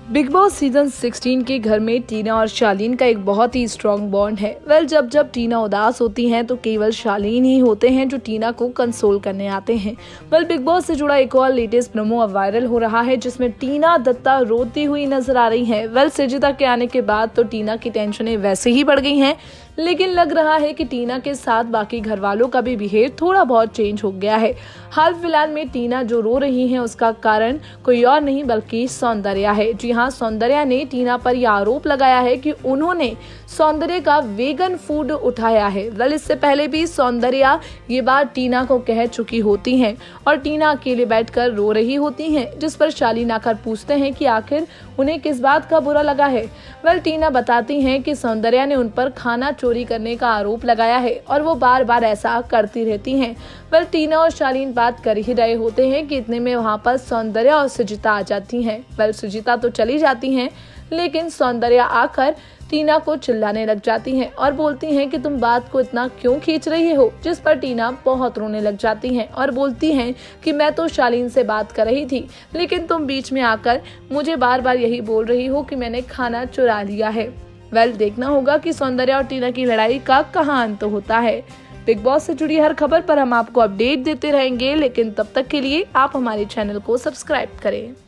Big boss season 16 के घर में टीना और शालीन का एक बहुत ही स्ट्रॉन्ग बॉन्ड है। जब टीना उदास होती हैं तो केवल शालीन ही होते हैं जो टीना को कंसोल करने आते हैं। बिग बॉस से जुड़ा एक और लेटेस्ट प्रोमो अब वायरल हो रहा है जिसमें टीना दत्ता रोती हुई नजर आ रही हैं। सृजिता के आने के बाद तो टीना की टेंशनें वैसे ही बढ़ गई हैं, लेकिन लग रहा है कि टीना के साथ बाकी घर वालों का भी बिहेव थोड़ा बहुत चेंज हो गया है। हाल फिलहाल में टीना जो रो रही हैं उसका कारण कोई और नहीं बल्कि सौंदर्या है। जी हाँ, सौंदर्या ने टीना पर यह आरोप लगाया है कि उन्होंने सौंदर्या का वेगन फूड उठाया है। इससे पहले भी सौंदर्या ये बात टीना को कह चुकी होती हैं और टीना अकेले बैठकर रो रही होती हैं, जिस पर शालीन आकर पूछते हैं कि आखिर उन्हें किस बात का बुरा लगा है। टीना बताती हैं कि सौंदर्या ने उन पर खाना चोरी करने का आरोप लगाया है और वो बार बार ऐसा करती रहती हैं। टीना और शालीन बात कर ही रहे होते हैं कि इतने में वहाँ पर सौंदर्या और सृजिता आ जाती हैं। सृजिता तो चली जाती हैं, लेकिन सौंदर्या आकर टीना को चिल्लाने लग जाती हैं और बोलती हैं कि तुम बात को इतना क्यों खींच रही हो, जिस पर टीना बहुत रोने लग जाती हैं और बोलती हैं कि मैं तो शालीन से बात कर रही थी, लेकिन तुम बीच में आकर मुझे बार बार यही बोल रही हो कि मैंने खाना चुरा लिया है। देखना होगा कि सौंदर्या और टीना की लड़ाई का कहाँ अंत होता है। बिग बॉस से जुड़ी हर खबर पर हम आपको अपडेट देते रहेंगे, लेकिन तब तक के लिए आप हमारे चैनल को सब्सक्राइब करें।